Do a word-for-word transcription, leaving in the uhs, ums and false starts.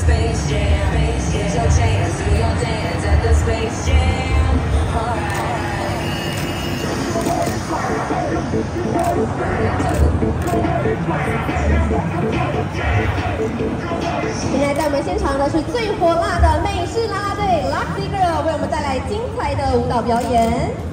Space Jam. Here's your chance to your dance at the Space Jam. Alright. 现在在我们现场的是最火辣的美式啦啦队 Luxy Girl 为我们带来精彩的舞蹈表演。